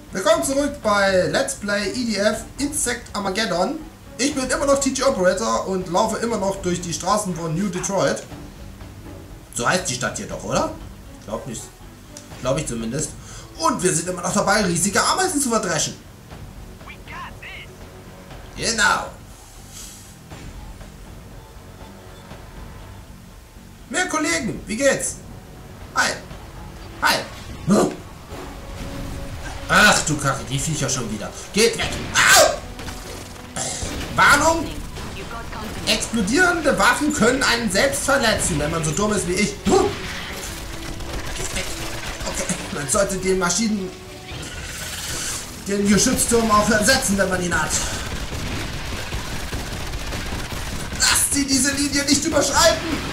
Willkommen zurück bei Let's Play EDF Insect Armageddon. Ich bin immer noch TG Operator und laufe immer noch durch die Straßen von New Detroit. So heißt die Stadt hier doch, oder? Glaub nicht. Glaube ich zumindest. Und wir sind immer noch dabei, riesige Ameisen zu verdreschen. Genau. Mehr Kollegen, wie geht's? Hi. Hi. Huh? Ach du Kacke, die Viecher schon wieder. Geht weg. Au! Warnung. Explodierende Waffen können einen selbst verletzen, wenn man so dumm ist wie ich. Huh? Geht weg. Okay, man sollte den Geschützturm auch ersetzen, wenn man ihn hat. Lasst sie diese Linie nicht überschreiten.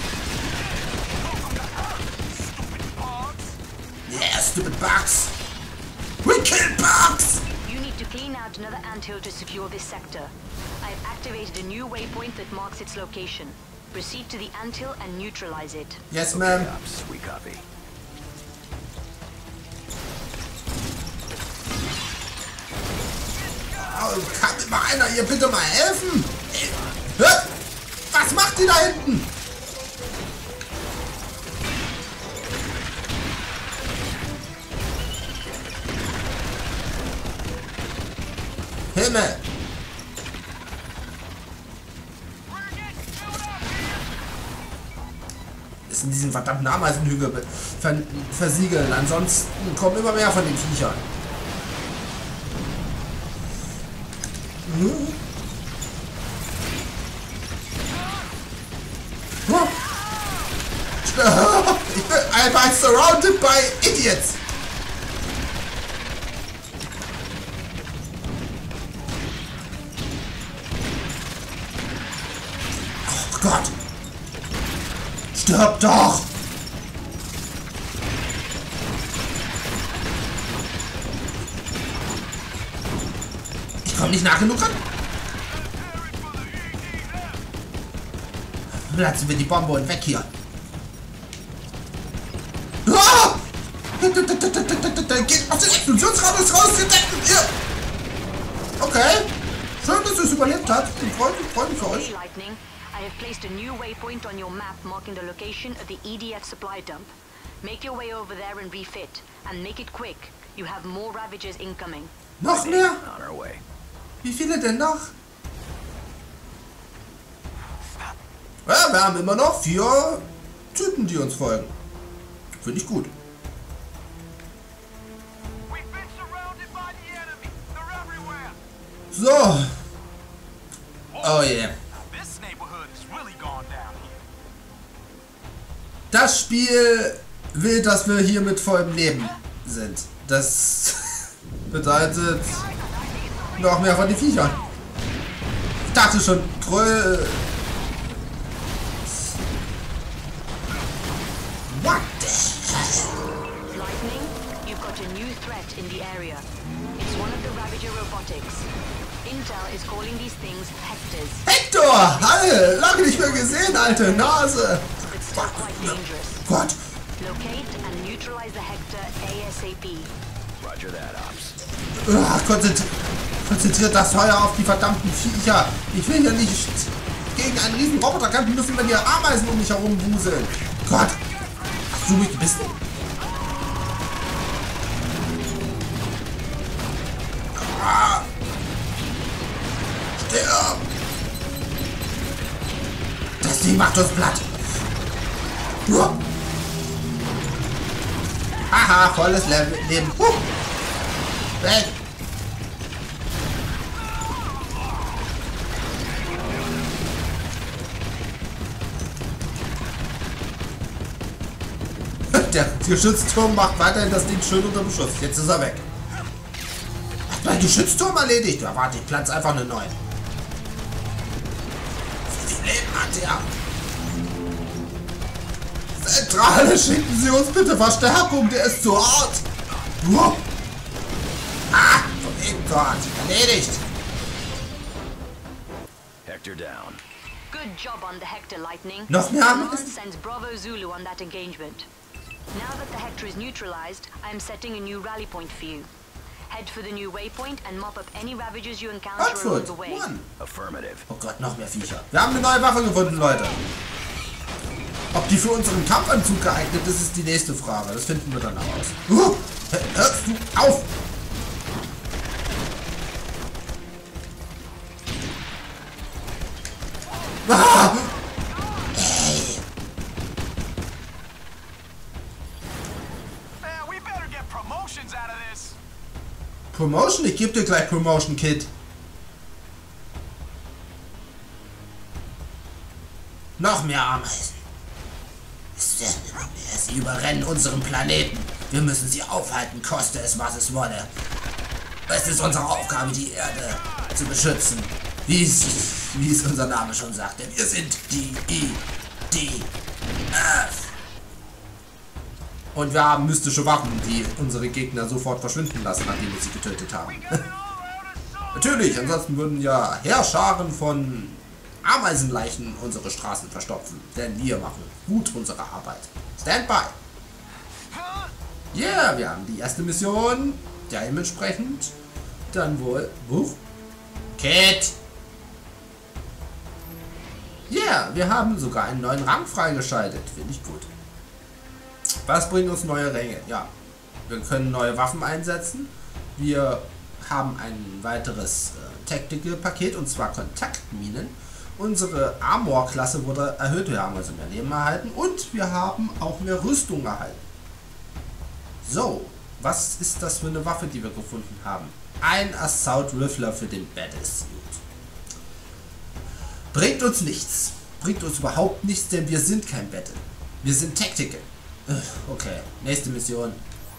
Yeah, stupid bugs. We kill bugs! You need to clean out another anthill to secure this sector. I have activated a new waypoint that marks its location. Proceed to the anthill and neutralize it. Yes, ma'am. We copy. Oh, kann mir mal einer hier bitte mal helfen? Hört! Was macht die da hinten? Himmel! Ist in diesem verdammten Ameisenhügel versiegeln. Ansonsten kommen immer mehr von den Viechern. Ich bin einfach surrounded by idiots. Oh Gott. Stirb doch. Ich komme nicht nah genug ran. Platzen wir die Bombe und weg hier. Ah! Geht aus dem Explosionsradius raus, ihr deckt mit ihr! Okay. Schön, dass ihr es überlebt habt. Ich freue mich für euch. Lightning, I have placed a new waypoint on your map marking the location of the EDF supply dump. Make your way over there and refit. And make it quick. You have more Ravagers incoming. Noch mehr? On our way. Wie viele denn noch? Ja, wir haben immer noch 4 Typen, die uns folgen. Finde ich gut. So. Oh yeah. Das Spiel will, dass wir hier mit vollem Leben sind. Das bedeutet noch mehr von den Viechern. Ich dachte schon, What the hell? Lightning, you've got a new threat in the area. It's one of the Ravager robotics. Intel is calling these things Hectors. Hector! Halle! Lange nicht mehr gesehen, alte Nase! It's still quite dangerous. Gott! Locate and neutralize the Hector ASAP. Roger that, Ops. Konzentriert das Feuer auf die verdammten Viecher. Ich will ja nicht gegen einen riesen Roboter kämpfen müssen, wenn die Ameisen um mich herum wuseln. Gott! Hast du mich gebissen? Ah. Stirb! Das Ding macht uns platt. Haha, volles Leben. Weg! Der Geschützturm macht weiterhin das Ding schön unter Beschuss. Jetzt ist er weg. Hat mein Geschützturm erledigt? Ja, warte, ich pflanze einfach eine neue. Wie viel Leben hat er? Zentrale, schicken Sie uns bitte Verstärkung, der ist zu hart. Ah, von eben dort. Erledigt. Hector down. Good job on the Hector, Lightning. Noch mehr Command Ameisen? sends Bravo Zulu on that engagement. Now that the Hector is neutralized, I am setting a new rally point for you. Head for the new waypoint and mop up any Ravagers you encounter along Hotfoot, the way. One. Affirmative. Oh Gott, noch mehr Viecher. Wir haben eine neue Waffe gefunden, Leute. Ob die für unseren Kampfanzug geeignet ist, ist die nächste Frage. Das finden wir dann heraus. Hörst du auf? Ah! Ey. We better get promotions out of this. Promotion? Ich gebe dir gleich Promotion, Kid. Noch mehr Ameisen. Es werden immer mehr. Sie überrennen unseren Planeten. Wir müssen sie aufhalten, koste es, was es wolle. Es ist unsere Aufgabe, die Erde zu beschützen. Wie es unser Name schon sagte. Wir sind die IDF. Und wir haben mystische Waffen, die unsere Gegner sofort verschwinden lassen, nachdem wir sie getötet haben. Natürlich, ansonsten würden ja Heerscharen von Ameisenleichen unsere Straßen verstopfen. Denn wir machen gut unsere Arbeit. Stand by! Yeah, wir haben die erste Mission. Dementsprechend dann wohl... Kid! Yeah, wir haben sogar einen neuen Rang freigeschaltet. Finde ich gut. Was bringt uns neue Ränge? Ja, wir können neue Waffen einsetzen. Wir haben ein weiteres Tactical-Paket, und zwar Kontaktminen. Unsere Armor-Klasse wurde erhöht, wir haben also mehr Leben erhalten und wir haben auch mehr Rüstung erhalten. So, was ist das für eine Waffe, die wir gefunden haben? Ein Assault Rifler für den Battlesuit. Bringt uns nichts. Bringt uns überhaupt nichts, denn wir sind kein Battle. Wir sind Tactical. Okay, nächste Mission.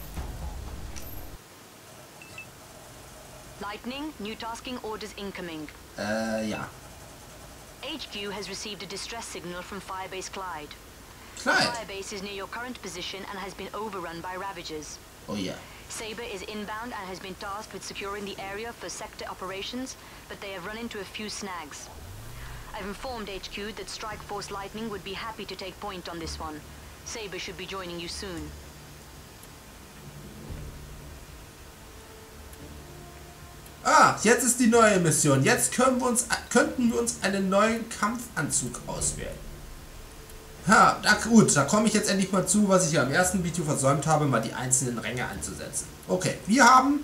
Lightning, new tasking orders incoming. Ja. HQ has received a distress signal from Firebase Clyde. Clyde. Firebase is near your current position and has been overrun by Ravagers. Oh yeah. Saber is inbound and has been tasked with securing the area for sector operations, but they have run into a few snags. I've informed HQ that Strike Force Lightning would be happy to take point on this one. Saber should be joining you soon. Ah, jetzt ist die neue Mission. Jetzt könnten wir uns einen neuen Kampfanzug auswählen. Ha, na gut, da komme ich jetzt endlich mal zu, was ich ja im ersten Video versäumt habe, mal die einzelnen Ränge einzusetzen. Okay, wir haben...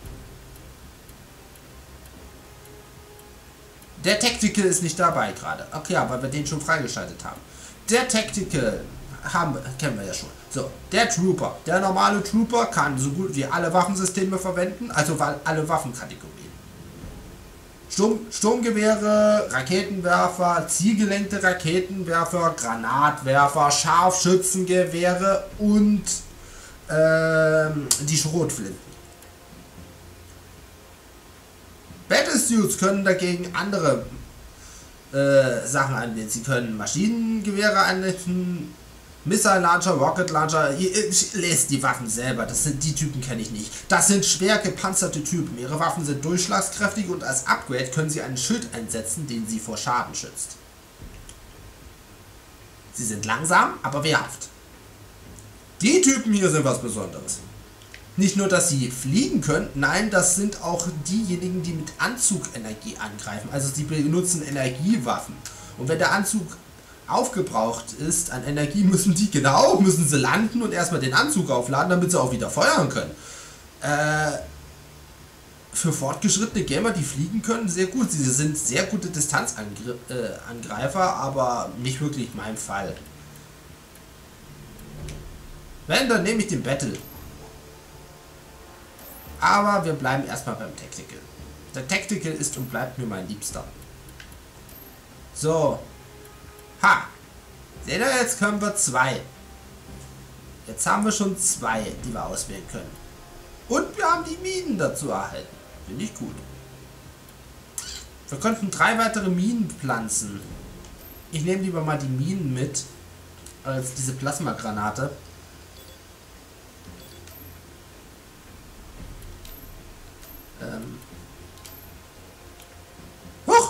Der Tactical ist nicht dabei gerade. Okay, aber wir den schon freigeschaltet haben. Der Tactical kennen wir ja schon. So, der Trooper. Der normale Trooper kann so gut wie alle Waffensysteme verwenden, also alle Waffenkategorien. Sturmgewehre, Raketenwerfer, zielgelenkte Raketenwerfer, Granatwerfer, Scharfschützengewehre und die Schrotflinten. Battlesuits können dagegen andere Sachen anwenden. Sie können Maschinengewehre anwenden, Missile Launcher, Rocket Launcher. Lest die Waffen selber. Die Typen kenne ich nicht. Das sind schwer gepanzerte Typen. Ihre Waffen sind durchschlagskräftig und als Upgrade können sie einen Schild einsetzen, den sie vor Schaden schützt. Sie sind langsam, aber wehrhaft. Die Typen hier sind was Besonderes. Nicht nur, dass sie fliegen können, nein, das sind auch diejenigen, die mit Anzugenergie angreifen. Also sie benutzen Energiewaffen. Und wenn der Anzug aufgebraucht ist an Energie, müssen sie landen und erstmal den Anzug aufladen, damit sie auch wieder feuern können. Für fortgeschrittene Gamer, die fliegen können, sehr gut. Sie sind sehr gute Distanzangreifer, aber nicht wirklich mein Fall. Wenn, dann nehme ich den Battle. Aber wir bleiben erstmal beim Tactical. Der Tactical ist und bleibt mir mein Liebster. So. Ha! Seht ihr, jetzt können wir 2. Jetzt haben wir schon 2, die wir auswählen können. Und wir haben die Minen dazu erhalten. Finde ich gut. Wir könnten 3 weitere Minen pflanzen. Ich nehme lieber mal die Minen mit, als diese Plasmagranate. Huch!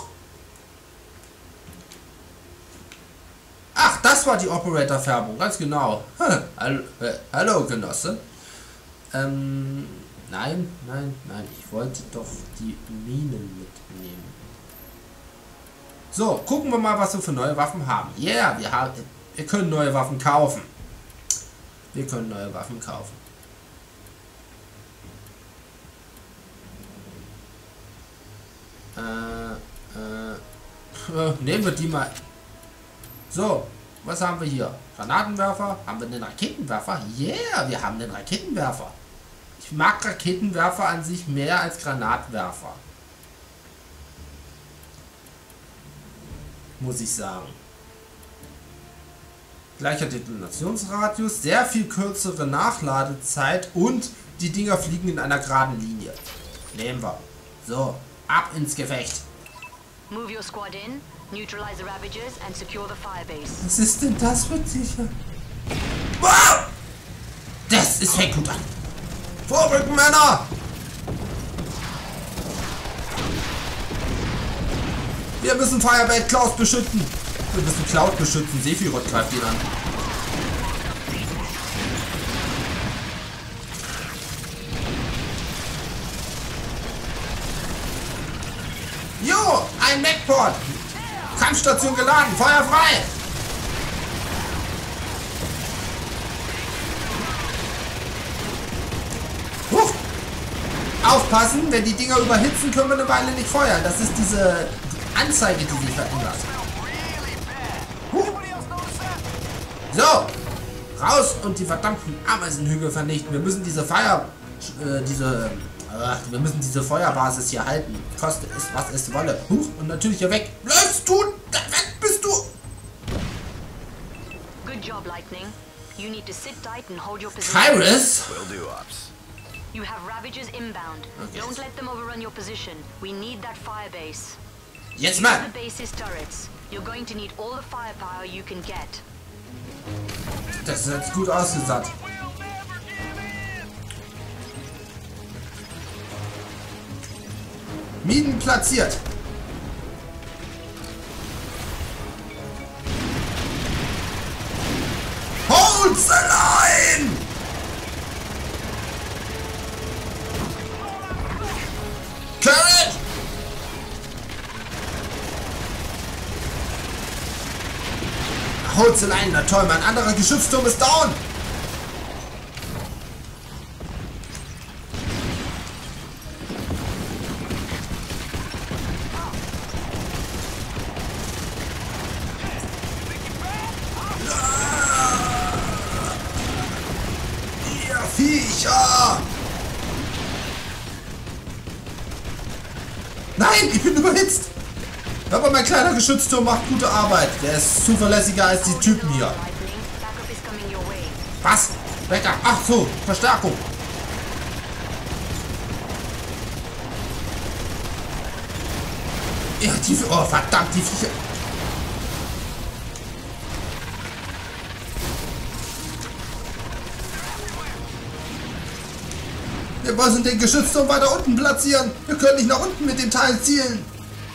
Ach, das war die Operator-Färbung, ganz genau. Hallo, Genosse. Nein, nein, nein. Ich wollte doch die Minen mitnehmen. So, gucken wir mal, was wir für neue Waffen haben. Yeah, wir können neue Waffen kaufen. Wir können neue Waffen kaufen. Nehmen wir die mal. So, was haben wir hier? Granatenwerfer? Haben wir einen Raketenwerfer? Yeah, wir haben einen Raketenwerfer. Ich mag Raketenwerfer an sich mehr als Granatwerfer. Muss ich sagen. Gleicher Detonationsradius, sehr viel kürzere Nachladezeit und die Dinger fliegen in einer geraden Linie. Nehmen wir. So, ab ins Gefecht. Move your squad in, neutralize the Ravagers and secure the firebase. Was ist denn das für Tiere? Wow! Das ist fängt gut an. Vorrücken, Männer! Wir müssen Firebase Cloud beschützen. Wir müssen Cloud beschützen. Sephiroth greift ihn an. Jo, ein Backport. Kampfstation geladen. Feuer frei. Huch. Aufpassen, wenn die Dinger überhitzen, können wir eine Weile nicht feuern. Das ist diese Anzeige, die sich verändert. So, raus und die verdammten Ameisenhügel vernichten. Wir müssen diese wir müssen diese Feuerbasis hier halten. Koste es, was es wolle. Huch, und natürlich hier weg. Bleibst du? Da weg bist du. Good job, Lightning. You need to sit tight and hold your position. Kyrus? Will do, Ops. You have Ravagers inbound. Okay. Don't let them overrun your position. We need that firebase. Yes, Use man. the base's turrets. You're going to need all the firepower you can get. Das ist jetzt gut ausgesagt. Minen platziert. Hold the line! Carrot! Hold the line, na toll, mein anderer Geschützturm ist down! Viecher! Nein, ich bin überhitzt! Aber mein kleiner Geschützturm macht gute Arbeit. Der ist zuverlässiger als die Typen hier. Was? Backup? Ach so, Verstärkung. Ja, die... Oh, verdammt, die Viecher... Wir müssen den Geschützturm weiter unten platzieren. Wir können nicht nach unten mit dem Teil zielen.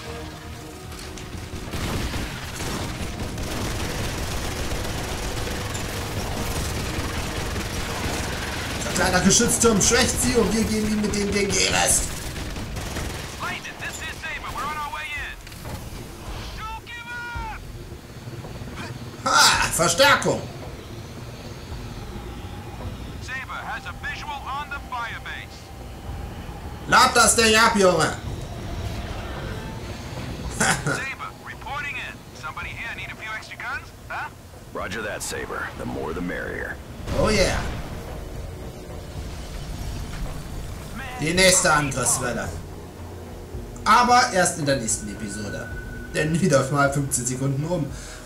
Der kleine Geschützturm schwächt sie und wir gehen ihm mit dem Ding Rest. Ha! Verstärkung! Lad das Ding ab, Junge! Roger that, Saber. The more the merrier. Oh yeah! Die nächste Angriffswelle. Aber erst in der nächsten Episode. Denn wieder mal 15 Sekunden um.